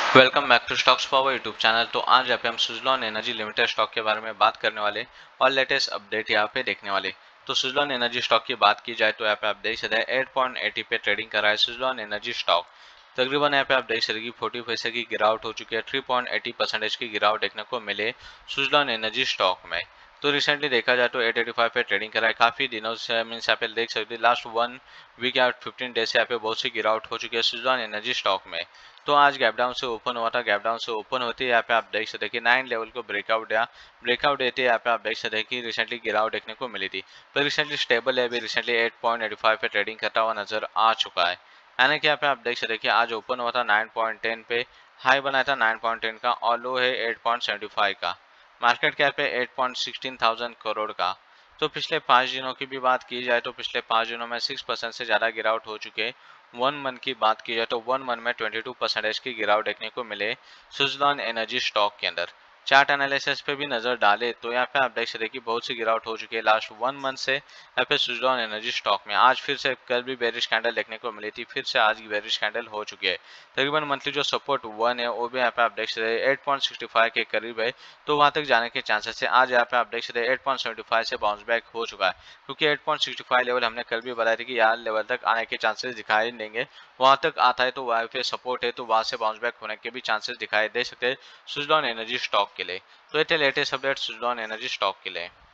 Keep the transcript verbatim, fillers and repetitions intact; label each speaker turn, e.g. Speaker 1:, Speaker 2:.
Speaker 1: Welcome back to Stocks Power YouTube channel. तो आज यहाँ पे हम सुजलॉन एनर्जी लिमिटेड स्टॉक के बारे में बात करने वाले और लेटेस्ट अपडेट यहाँ पे देखने वाले। तो सुजलॉन एनर्जी स्टॉक की बात की जाए तो यहाँ पे आप देख सकते हैं एट पॉइंट एटी पे ट्रेडिंग कर रहा है सुजलॉन एनर्जी स्टॉक। तकरीबन यहाँ पे आप देख सकते हैं फोर्टी पैसे की गिरावट हो चुकी है, थ्री पॉइंट एटी परसेंटेज की गिरावट देखने को मिले सुजलॉन एनर्जी स्टॉक में। तो रिसेंटली देखा जाए तो एट एटी फाइव पे ट्रेडिंग करा है काफी दिनों से, मीन्स यहाँ पे देख सकते हैं लास्ट वन वीक या फिफ्टीन डेज से यहाँ पे बहुत सी गिरावट हो चुकी है सुजलॉन एनर्जी स्टॉक में। तो आज गैप डाउन से ओपन हुआ था, गैप डाउन से ओपन होते ही यहाँ पे आप देख सकते हैं कि नाइन लेवल को ब्रेकआउट दिया, ब्रेकआउट देते यहाँ पे आप देख सकते हैं कि रिसेंटली गिरावट देखने को मिली थी, पर रिसेंटली स्टेबल है, अभी recently eight point eighty five पे ट्रेडिंग करता हुआ नजर आ चुका है। यानी कि यहाँ पे आप देख सकते हैं कि आज ओपन हुआ था नाइन पॉइंट टेन पे, हाई बनाया था नाइन पॉइंट टेन का और लो है एट पॉइंट सेवेंटी फाइव का, मार्केट कैप है eight point sixteen thousand crore का। तो पिछले पाँच दिनों की भी बात की जाए तो पिछले पाँच दिनों में सिक्स परसेंट से ज़्यादा गिरावट हो चुके हैं। वन मंथ की बात की जाए तो वन मंथ में ट्वेंटी टू परसेंटेज की गिरावट देखने को मिले सुजलॉन एनर्जी स्टॉक के अंदर। चार्ट एनालिसिस पे भी नजर डाले तो यहाँ पे आप देख सकते हैं कि बहुत सी गिरावट हो चुकी है लास्ट वन मंथ से यहाँ पे सुजलॉन एनर्जी स्टॉक में। आज फिर से कल भी बेरिश कैंडल देखने को मिली थी, फिर से आज की बेरिश कैंडल हो चुकी है। तकरीबन मंथली जो सपोर्ट वन है वो भी यहाँ पे आप देख सकते हैं एट पॉइंट सिक्सटी फाइव के करीब है, तो वहां तक जाने के चांसेस है। आज यहाँ पे आप देख सकते हैं एट पॉइंट सेवेंटी फाइव से बाउंस बैक हो चुका है, क्योंकि eight point sixty five level हमने कल भी बताया था कि यार लेवल तक आने के चांसेस दिखाई देंगे। वहां तक आता है तो वहां पे सपोर्ट है, तो वहां से बाउंस बैक होने के भी चांसेस दिखाई दे सकते हैं सुजलॉन एनर्जी स्टॉक के लिए। तो ये थे latest update Suzlon Energy stock के लिए।